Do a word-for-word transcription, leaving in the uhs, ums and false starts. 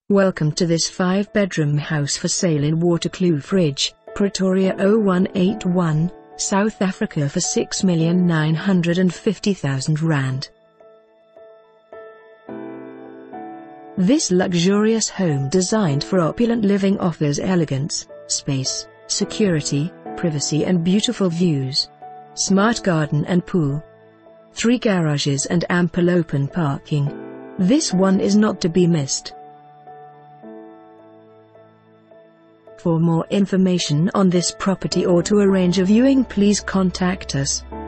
Welcome to this five bedroom house for sale in Waterkloof Ridge, Pretoria zero one eight one, South Africa for six million nine hundred fifty thousand rand. This luxurious home designed for opulent living offers elegance, space, security, privacy and beautiful views. Smart garden and pool. Three garages and ample open parking. This one is not to be missed. For more information on this property or to arrange a viewing, please contact us.